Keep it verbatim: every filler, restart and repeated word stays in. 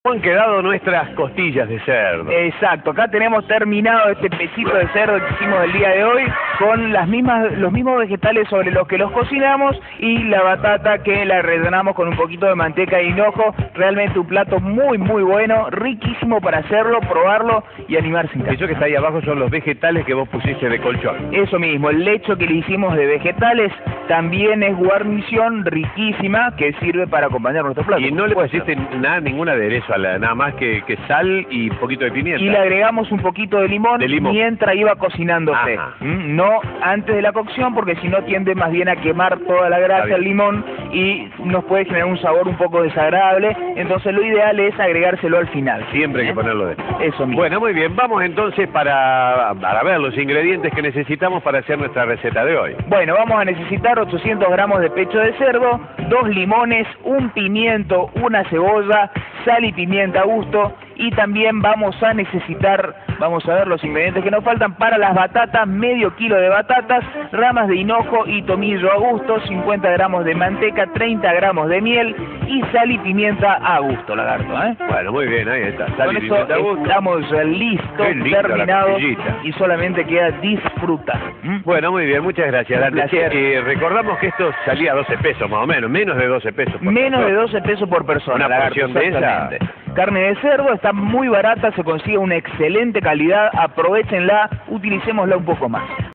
Han quedado nuestras costillas de cerdo. Exacto, acá tenemos terminado este pesito de cerdo que hicimos el día de hoy con las mismas, los mismos vegetales sobre los que los cocinamos y la batata que la rellenamos con un poquito de manteca de hinojo. Realmente un plato muy muy bueno, riquísimo para hacerlo, probarlo y animarse en casa. Eso que está ahí abajo son los vegetales que vos pusiste de colchón. Eso mismo, el lecho que le hicimos de vegetales también es guarnición riquísima que sirve para acompañar nuestro plato. Y no le pusiste nada, ningún aderezo, a la, nada más que, que sal y un poquito de pimienta. Y le agregamos un poquito de limón, de limón. mientras iba cocinándose. ¿Mm? No antes de la cocción, porque si no tiende más bien a quemar toda la grasa el limón y nos puede generar un sabor un poco desagradable. Entonces lo ideal es agregárselo al final. Siempre hay ¿Eh? que ponerlo de eso mismo. Bueno, muy bien. Vamos entonces para, para ver los ingredientes que necesitamos para hacer nuestra receta de hoy. Bueno, vamos a necesitar ochocientos gramos de pecho de cerdo, dos limones, un pimiento, una cebolla, sal y pimienta a gusto, y también vamos a necesitar, vamos a ver los ingredientes que nos faltan para las batatas: medio kilo de batatas, ramas de hinojo y tomillo a gusto, cincuenta gramos de manteca, treinta gramos de miel y sal y pimienta a gusto, lagarto, ¿eh? Bueno, muy bien, ahí está. Sal Con y eso pimienta a gusto. Estamos listos, terminados, y solamente queda disfrutar. ¿Mm? Bueno, muy bien, muchas gracias. Eh, recordamos que esto salía a doce pesos más o menos, menos de doce pesos por Menos persona. de doce pesos por persona. Una porción de esa. Carne de cerdo está muy barata, se consigue una excelente calidad, aprovechenla, utilicémosla un poco más.